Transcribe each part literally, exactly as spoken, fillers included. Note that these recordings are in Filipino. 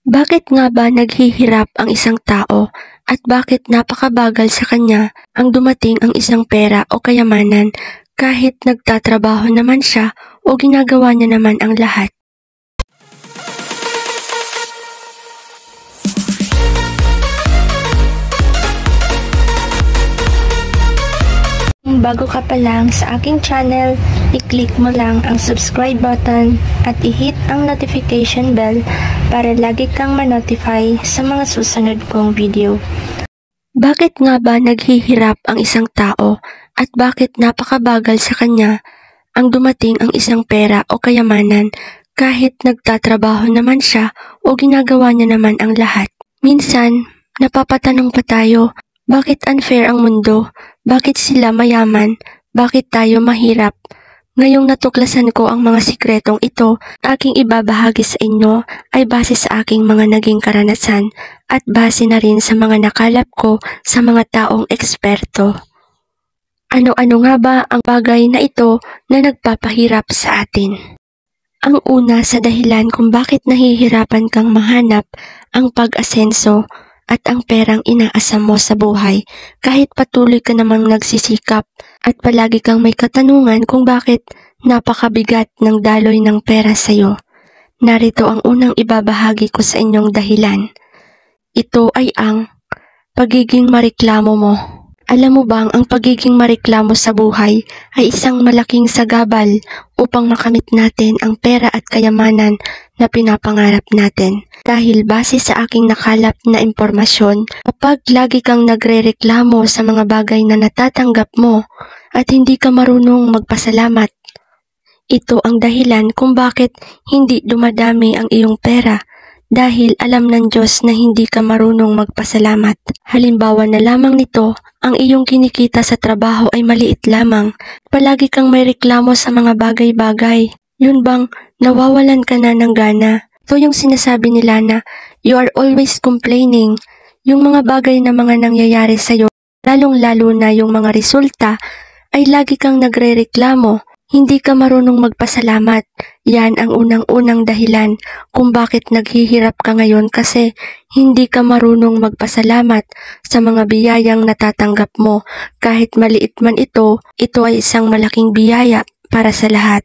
Bakit nga ba naghihirap ang isang tao at bakit napakabagal sa kanya ang dumating ang isang pera o kayamanan kahit nagtatrabaho naman siya o ginagawa niya naman ang lahat? Kung bago ka pa lang sa aking channel, i-click mo lang ang subscribe button at i-hit ang notification bell para lagi kang ma-notify sa mga susunod kong video. Bakit nga ba naghihirap ang isang tao at bakit napakabagal sa kanya ang dumating ang isang pera o kayamanan kahit nagtatrabaho naman siya o ginagawa niya naman ang lahat? Minsan, napapatanong pa tayo, bakit unfair ang mundo? Bakit sila mayaman? Bakit tayo mahirap? Ngayong natuklasan ko ang mga sikretong ito, aking ibabahagi sa inyo ay base sa aking mga naging karanasan at base na rin sa mga nakalap ko sa mga taong eksperto. Ano-ano nga ba ang bagay na ito na nagpapahirap sa atin? Ang una sa dahilan kung bakit nahihirapan kang mahanap ang pag-asenso at ang perang inaasam mo sa buhay kahit patuloy ka namang nagsisikap at palagi kang may katanungan kung bakit napakabigat ng daloy ng pera sa'yo. Narito ang unang ibabahagi ko sa inyong dahilan. Ito ay ang pagiging mareklamo mo. Alam mo bang ang pagiging mareklamo sa buhay ay isang malaking sagabal upang makamit natin ang pera at kayamanan na pinapangarap natin? Dahil base sa aking nakalap na impormasyon, kapag lagi kang nagrereklamo sa mga bagay na natatanggap mo at hindi ka marunong magpasalamat, ito ang dahilan kung bakit hindi dumadami ang iyong pera. Dahil alam ng Diyos na hindi ka marunong magpasalamat. Halimbawa na lamang nito, ang iyong kinikita sa trabaho ay maliit lamang. Palagi kang may reklamo sa mga bagay-bagay. Yun bang nawawalan ka na ng gana? Ito yung sinasabi nila na you are always complaining. Yung mga bagay na mga nangyayari sa'yo, lalong-lalo na yung mga resulta, ay lagi kang nagre-reklamo. Hindi ka marunong magpasalamat. Yan ang unang-unang dahilan kung bakit naghihirap ka ngayon kasi hindi ka marunong magpasalamat sa mga biyayang natatanggap mo. Kahit maliit man ito, ito ay isang malaking biyaya para sa lahat.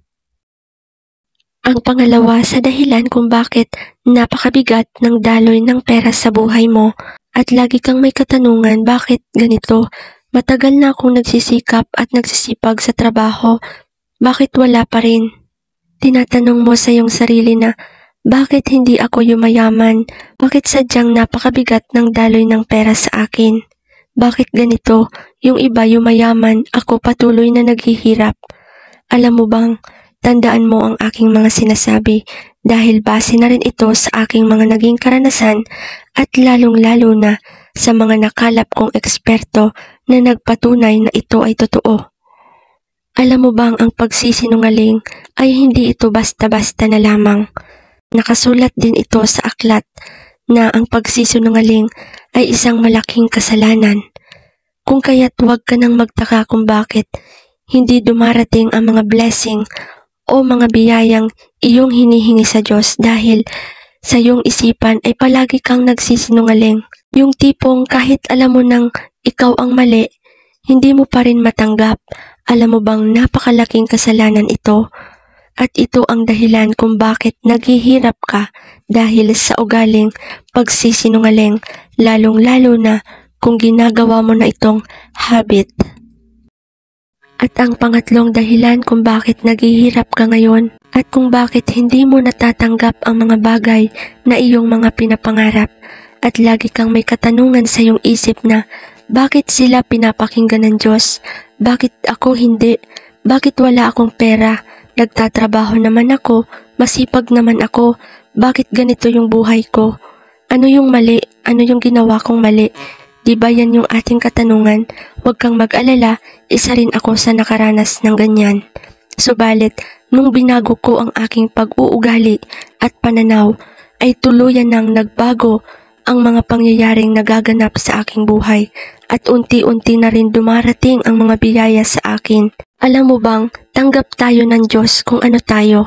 Ang pangalawa sa dahilan kung bakit napakabigat ng daloy ng pera sa buhay mo at lagi kang may katanungan bakit ganito. Matagal na akong nagsisikap at nagsisipag sa trabaho, bakit wala pa rin? Tinatanong mo sa iyong sarili na, bakit hindi ako yumayaman? Bakit sadyang napakabigat ng daloy ng pera sa akin? Bakit ganito? Yung iba yumayaman, ako patuloy na naghihirap. Alam mo bang, tandaan mo ang aking mga sinasabi dahil base na rin ito sa aking mga naging karanasan at lalong-lalo na sa mga nakalap kong eksperto na nagpatunay na ito ay totoo. Alam mo bang ang pagsisinungaling ay hindi ito basta-basta na lamang. Nakasulat din ito sa aklat na ang pagsisinungaling ay isang malaking kasalanan. Kung kaya't huwag ka nang magtaka kung bakit hindi dumarating ang mga blessing o mga biyayang iyong hinihingi sa Diyos dahil sa iyong isipan ay palagi kang nagsisinungaling. Yung tipong kahit alam mo nang ikaw ang mali, hindi mo pa rin matanggap. Alam mo bang napakalaking kasalanan ito? At ito ang dahilan kung bakit naghihirap ka dahil sa ugaling pagsisinungaling, lalong-lalo na kung ginagawa mo na itong habit. At ang pangatlong dahilan kung bakit naghihirap ka ngayon at kung bakit hindi mo natatanggap ang mga bagay na iyong mga pinapangarap at lagi kang may katanungan sa iyong isip na bakit sila pinapakinggan ng Diyos? Bakit ako hindi? Bakit wala akong pera? Nagtatrabaho naman ako, masipag naman ako. Bakit ganito yung buhay ko? Ano yung mali? Ano yung ginawa kong mali? Di ba yan yung ating katanungan? Huwag kang mag-alala, isa rin ako sa nakaranas ng ganyan. Subalit, nung binago ko ang aking pag-uugali at pananaw, ay tuluyan nang nagbago ang mga pangyayaring nagaganap sa aking buhay at unti-unti na rin dumarating ang mga biyaya sa akin. Alam mo bang, tanggap tayo ng Diyos kung ano tayo.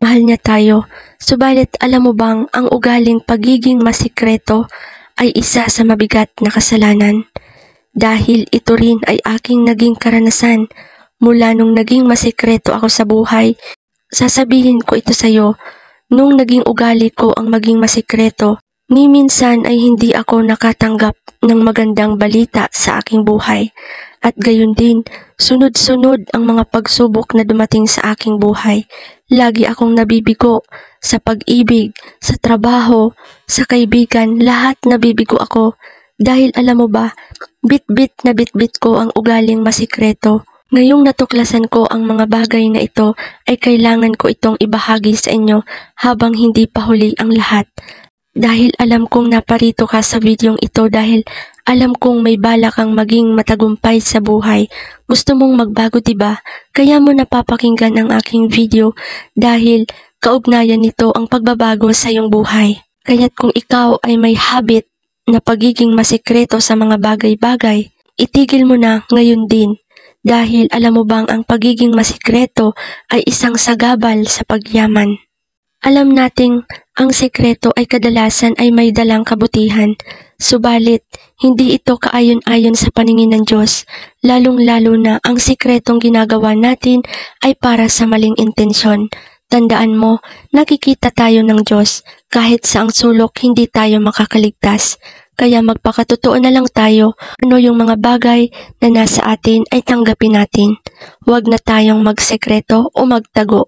mahal niya tayo. Subalit alam mo bang ang ugaling pagiging masikreto ay isa sa mabigat na kasalanan? Dahil ito rin ay aking naging karanasan mula nung naging masikreto ako sa buhay. Sasabihin ko ito sa'yo, nung naging ugali ko ang maging masikreto, ni minsan ay hindi ako nakatanggap ng magandang balita sa aking buhay. At gayon din, sunod-sunod ang mga pagsubok na dumating sa aking buhay. Lagi akong nabibigo sa pag-ibig, sa trabaho, sa kaibigan, lahat nabibigo ako. Dahil alam mo ba, bit-bit na bit-bit ko ang ugaling masikreto. Ngayong natuklasan ko ang mga bagay na ito, ay kailangan ko itong ibahagi sa inyo habang hindi pa huli ang lahat. Dahil alam kong naparito ka sa videong ito dahil alam kong may balak kang maging matagumpay sa buhay. Gusto mong magbago, diba? Kaya mo napapakinggan ang aking video dahil kaugnayan nito ang pagbabago sa iyong buhay. Kaya't kung ikaw ay may habit na pagiging masikreto sa mga bagay-bagay, itigil mo na ngayon din. Dahil alam mo bang ang pagiging masikreto ay isang sagabal sa pagyaman. Alam nating ang sekreto ay kadalasan ay may dalang kabutihan, subalit hindi ito kaayon-ayon sa paningin ng Diyos, lalong-lalo na ang sekretong ginagawa natin ay para sa maling intensyon. Tandaan mo, nakikita tayo ng Diyos kahit sa ang sulok hindi tayo makakaligtas. Kaya magpakatotoo na lang tayo, ano yung mga bagay na nasa atin ay tanggapin natin. Huwag na tayong magsekreto o magtago.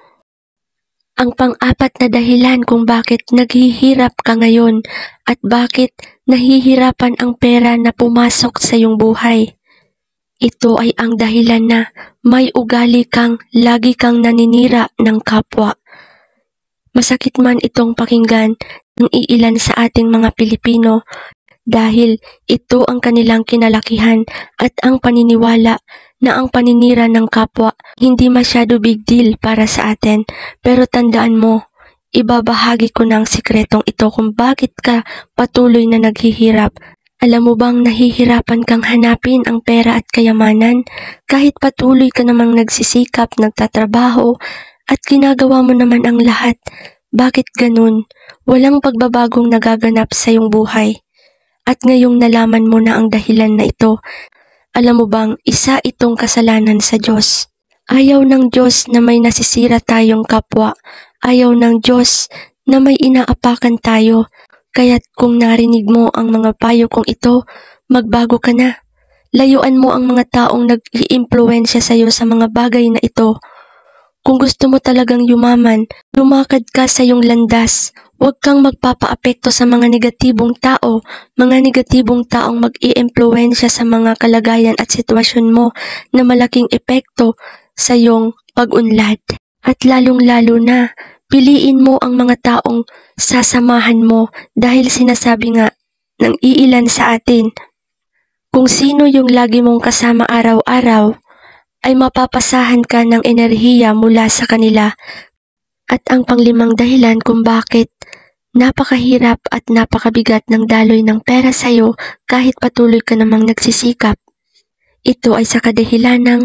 Ang pang-apat na dahilan kung bakit naghihirap ka ngayon at bakit nahihirapan ang pera na pumasok sa iyong buhay. Ito ay ang dahilan na may ugali kang lagi kang naninira ng kapwa. Masakit man itong pakinggan ng iilan sa ating mga Pilipino dahil ito ang kanilang kinalakihan at ang paniniwala na ang paninira ng kapwa hindi masyado big deal para sa atin. Pero tandaan mo, ibabahagi ko ng sikretong ito kung bakit ka patuloy na naghihirap. Alam mo bang nahihirapan kang hanapin ang pera at kayamanan kahit patuloy ka namang nagsisikap, nagtatrabaho at ginagawa mo naman ang lahat? Bakit ganun? Walang pagbabagong nagaganap sa iyong buhay. At ngayong nalaman mo na ang dahilan na ito, alam mo bang isa itong kasalanan sa Diyos? Ayaw ng Diyos na may nasisira tayong kapwa. Ayaw ng Diyos na may inaapakan tayo. Kaya't kung narinig mo ang mga payo kong ito, magbago ka na. Layuan mo ang mga taong nag-iimpluwensya sa iyo sa mga bagay na ito. Kung gusto mo talagang yumaman, lumakad ka sa iyong landas. Huwag kang magpapaapekto sa mga negatibong tao, mga negatibong taong mag-iimpluwensya sa mga kalagayan at sitwasyon mo na malaking epekto sa iyong pag-unlad. At lalong-lalo na, piliin mo ang mga taong sasamahan mo dahil sinasabi nga ng iilan sa atin, kung sino yung lagi mong kasama araw-araw, ay mapapasahan ka ng enerhiya mula sa kanila. At ang panglimang dahilan kung bakit napakahirap at napakabigat ng daloy ng pera sa iyo kahit patuloy ka namang nagsisikap. Ito ay sa kadahilan ng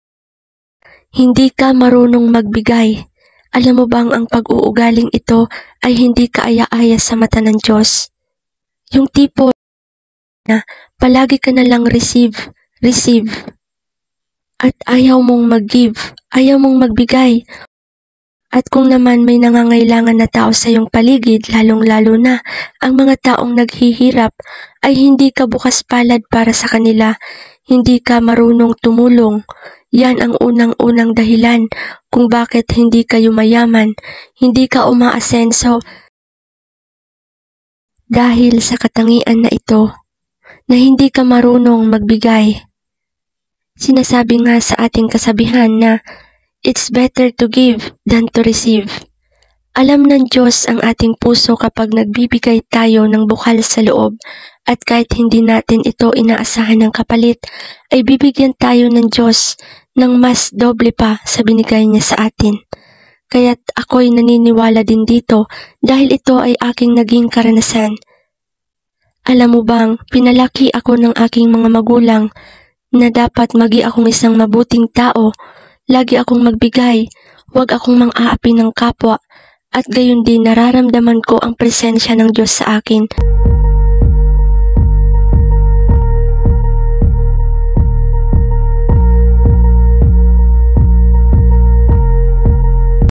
hindi ka marunong magbigay. Alam mo bang ang pag-uugaling ito ay hindi kaaya-aya sa mata ng Diyos? Yung tipo na palagi ka na lang receive, receive. At ayaw mong mag-give, ayaw mong magbigay. At kung naman may nangangailangan na tao sa iyong paligid, lalong-lalo na ang mga taong naghihirap, ay hindi ka bukas palad para sa kanila, hindi ka marunong tumulong. Yan ang unang-unang dahilan kung bakit hindi kayo mayaman, hindi ka umaasenso. Dahil sa katangian na ito, na hindi ka marunong magbigay. Sinasabi nga sa ating kasabihan na it's better to give than to receive. Alam ng Diyos ang ating puso kapag nagbibigay tayo ng bukal sa loob at kahit hindi natin ito inaasahan ng kapalit, ay bibigyan tayo ng Diyos ng mas doble pa sa binigay niya sa atin. Kaya't ako'y naniniwala din dito dahil ito ay aking naging karanasan. Alam mo bang, pinalaki ako ng aking mga magulang na dapat magi akong isang mabuting tao, lagi akong magbigay, huwag akong mang-aapi ng kapwa, at gayon din nararamdaman ko ang presensya ng Diyos sa akin.